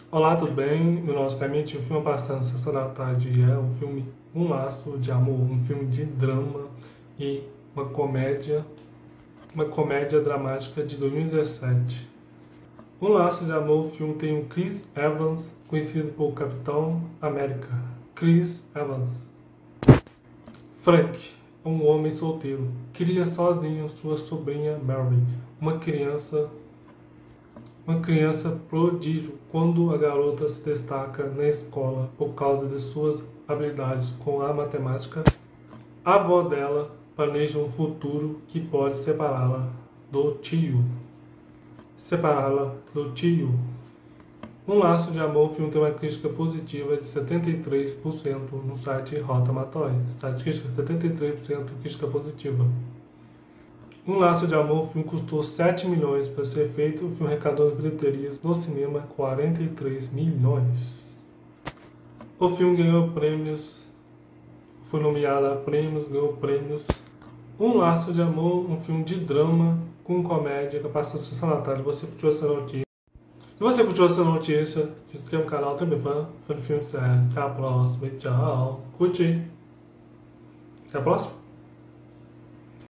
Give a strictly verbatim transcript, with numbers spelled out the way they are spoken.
Olá, tudo bem? Meu nome é Clemente. O filme Passando Sessão da Tarde é um filme Um Laço de Amor, um filme de drama e uma comédia, uma comédia dramática de dois mil e dezessete. Um Laço de Amor, o filme tem o Chris Evans, conhecido por Capitão América. Chris Evans. Frank é um homem solteiro. Cria sozinho sua sobrinha Mary, uma criança Uma criança prodígio quando a garota se destaca na escola por causa de suas habilidades com a matemática. A avó dela planeja um futuro que pode separá-la do tio. Separá-la do tio. Um Laço de Amor, o filme tem uma crítica positiva de setenta e três por cento no site Rotten Tomatoes. Site crítica setenta e três por cento crítica positiva. Um Laço de Amor, o filme custou sete milhões para ser feito, o filme arrecadou nas bilheterias no cinema quarenta e três milhões. O filme ganhou prêmios, foi nomeado a prêmios, ganhou prêmios. Um Laço de Amor, um filme de drama com comédia que passa a sessão da tarde. Você curtiu essa notícia? Se você curtiu essa notícia, se inscreva no canal, também fã, fã de filme sério. Até a próxima e tchau. Curte. Até a próxima.